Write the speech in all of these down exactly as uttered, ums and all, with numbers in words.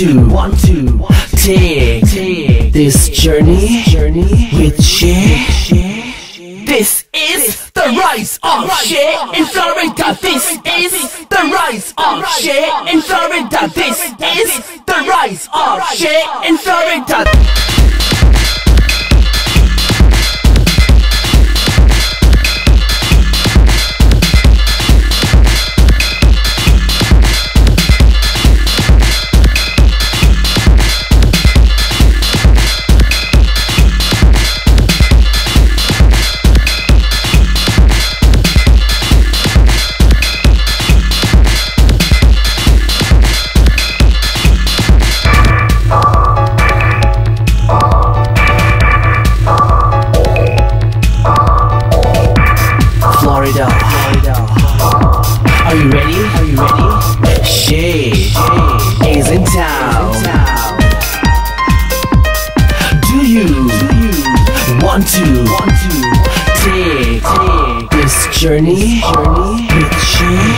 to, want to take, take this journey, journey with Shay. This is the rise of Shay in Florida. This is the rise of Shay in Florida. This is the rise of Shay in Florida. Florida. Are you ready? Are you ready? Shay is in town. Do you want to take this journey with Shay?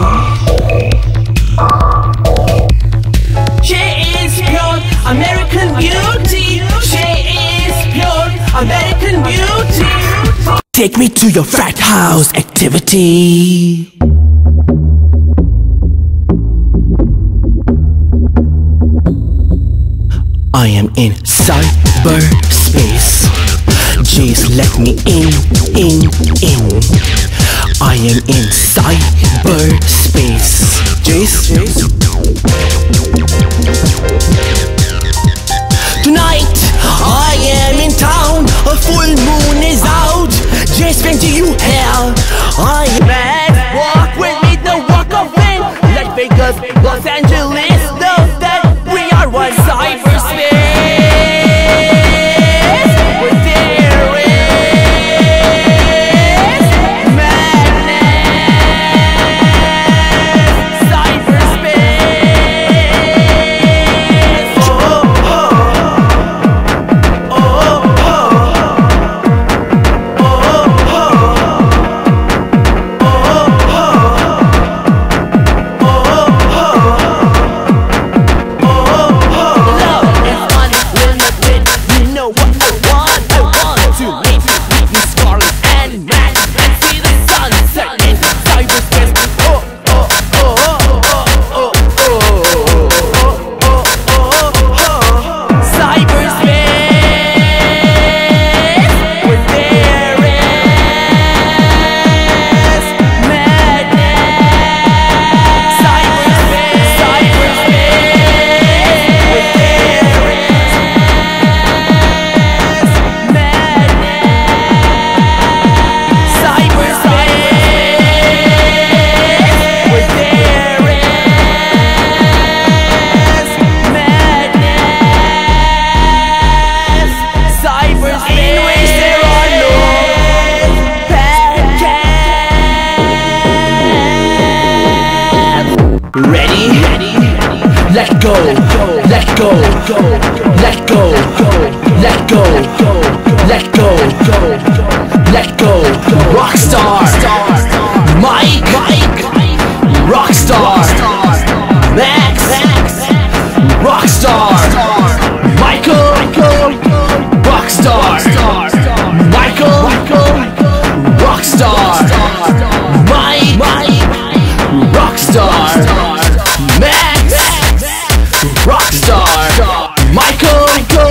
Shay is pure American beauty. Shay is pure American beauty. Take me to your frat house activity. I am in cyberspace. Just let me in, in, in. I am in cyberspace. Jace, tonight I am in town. A full moon is out. Just when do you hell? I am mad. Walk with me, the walk of fame. Las Vegas, Los Angeles know that we are one cyberspace. Where there is madness. Cyberspace. Oh, oh, oh, ready? Let go, let go, let go, let go, let go, let go. Rockstar, Mike, Rockstar, Max, Rockstar, Michael, Rockstar, Michael, Rockstar, Mike, Rockstar, Max, Rockstar, Michael,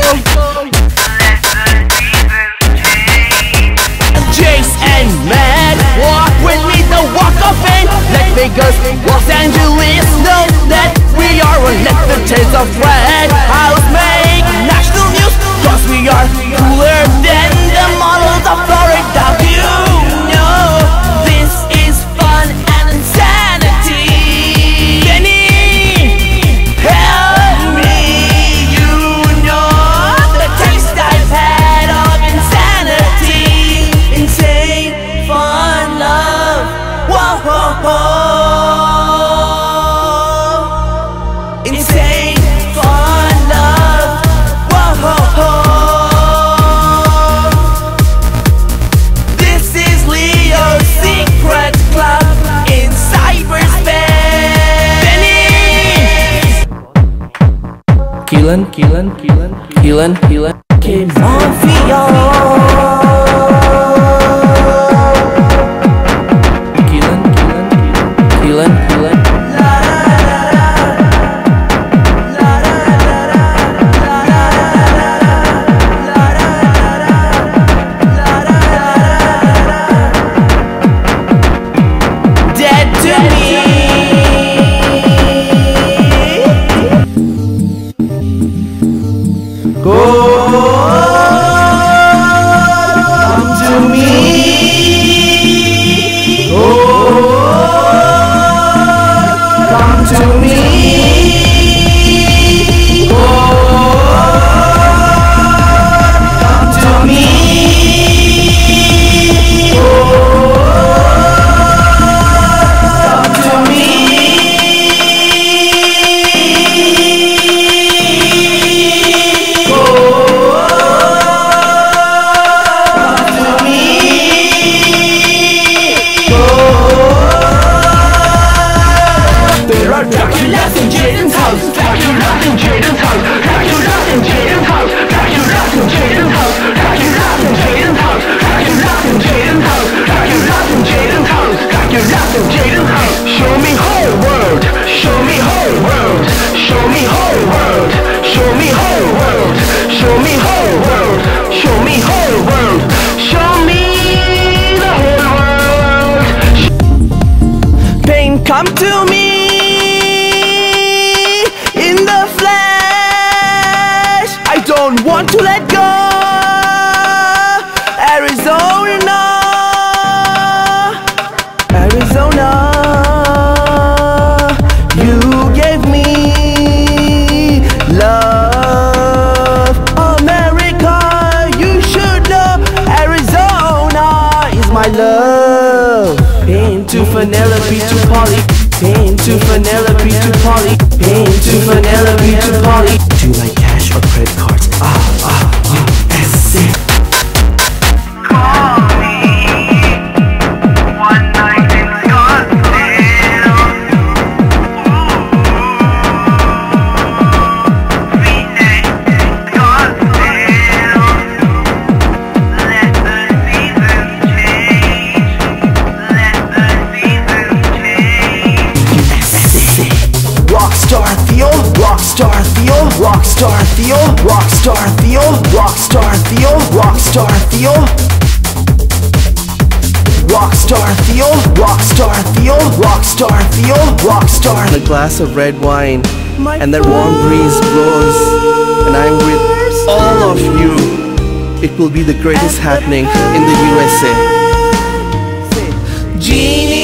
Jace and Matt. Walk with me, the walk of fame. Las Vegas, Los Angeles know that we are one. Let the taste of Frat House make national news, cause we are cooler than the models of Florida. You know this is fun and insanity. Benny, help me. You know the taste I've had of insanity. Insane, fun, love. Whoa, whoa, whoa. Insane, fun, love. Whoa, whoa, whoa. Keelan, Keelan, Keelan, Keelan, Keelan. Came on Fio. Keelan, Keelan, Keelan, Keelan. Dead to me. Go come to me. Oh, come to me. Oh, come to me. Oh, come to me. Draculas in Jaden's house. Draculas in Jaden's house. Draculas in Jaden's house. Draculas in Jaden's house. Draculas in Jaden's house. Draculas in Jaden's house. Draculas in Jaden's house. Draculas in Jaden's house. Show me whole world. Show me whole world. Show me whole world. Show me whole world. Show me whole world. Show me whole world. Show me the whole world. Pain, come to me. Don't want to let go. Arizona, Arizona, you gave me love. America, you should know. Arizona is my love. Pain to Penelope to Polly. Pain to Penelope to Polly. Pain to Penelope to Polly. Do you like cash or credit cards? Ah, ah, U S C. Call me one night in Scottsdale. Ooh, three nights in Scottsdale. Let the seasons change. Let the seasons change. Rockstar Theo, Rockstar Theo, Rockstar Theo, Rockstar Theo, Rockstar Theo, Rockstar Theo, Rockstar Theo, Rockstar Theo, Rockstar Theo, Rockstar. A glass of red wine, and that warm breeze blows, and I'm with all of you. It will be the greatest happening in the U S A. Genie.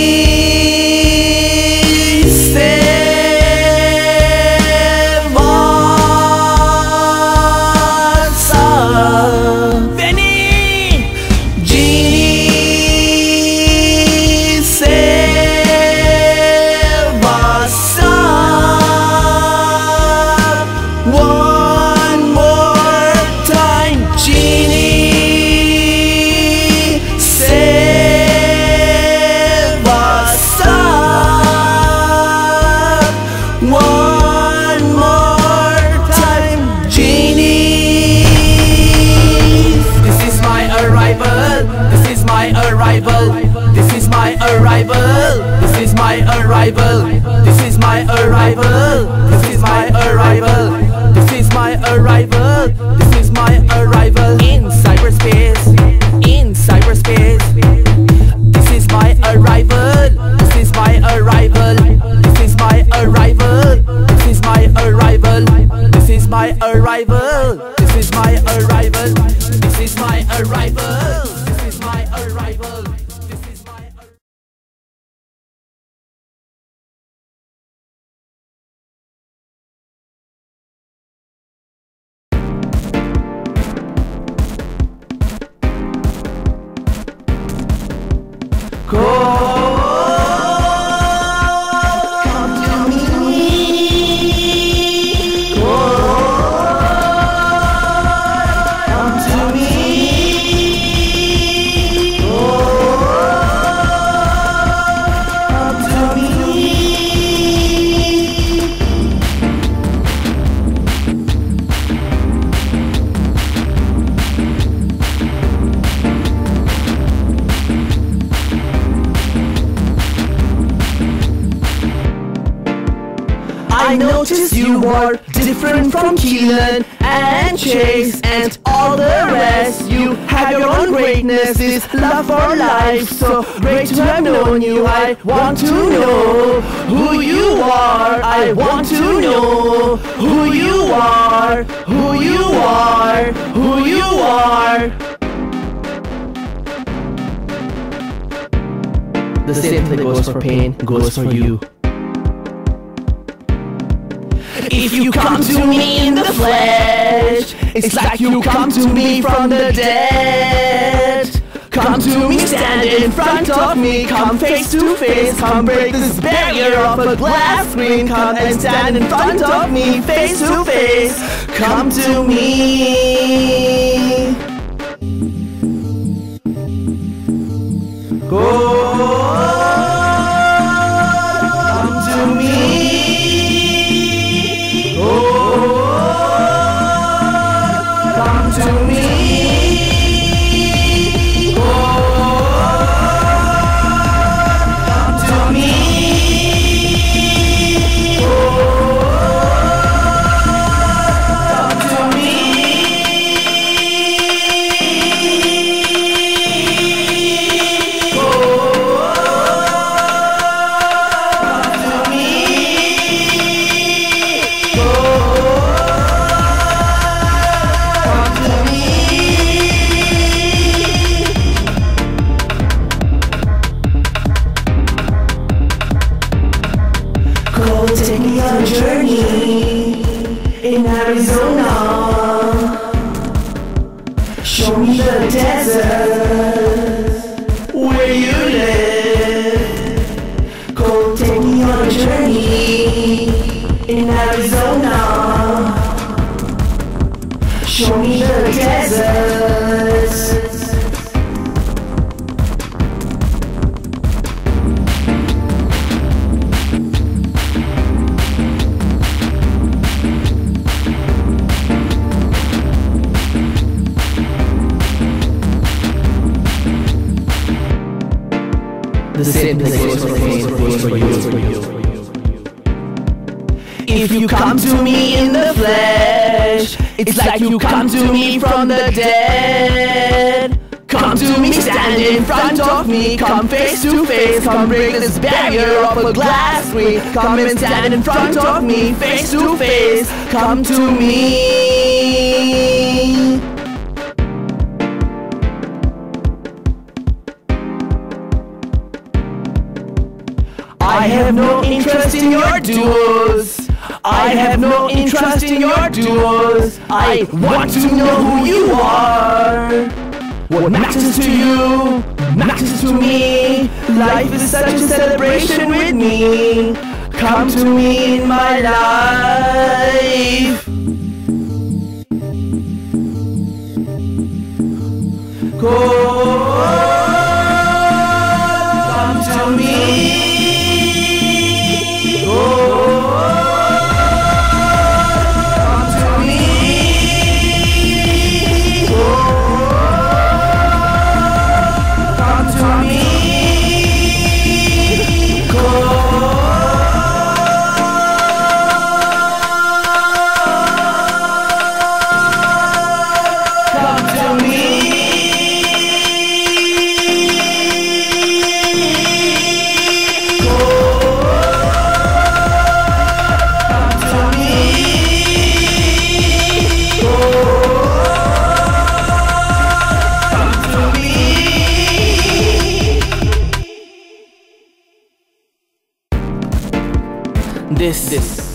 This is my arrival. This is my arrival. This is my arrival. This is my arrival. This is my arrival. This is my arrival in cyberspace. In cyberspace. This is my arrival. This is my arrival. This is my arrival. This is my arrival. This is my arrival. This is my arrival. This is my arrival. This is my arrival. This is my I noticed you were different from Keelan and Chase and all the rest. You have your own greatness, this love for life. So great to have known you. I want to know who you are. I want to know who you are, who you are, who you are. The same thing goes for pain, goes for you. If you come to me in the flesh, it's like you come to me from the dead. Come to me, stand in front of me, come face to face, come break this barrier of a glass screen. Come and stand in front of me, face to face, come to me. Go. Take me on a journey in Arizona. Show me the desert where you live. Go take me on a journey in Arizona. Show me the desert. The same thing goes for pain, goes for you. If you come to me in the flesh, it's like you come to me from the dead. Come to me, stand in front of me, come face to face, come break this barrier of a glass screen. Come and stand in front of me, face to face, come to me. I have no interest in your duos. I have no interest in your duos. I want to know who you are. What matters to you matters to me. Life is such a celebration with me. Come to me in my life. Go. Come to me. This, this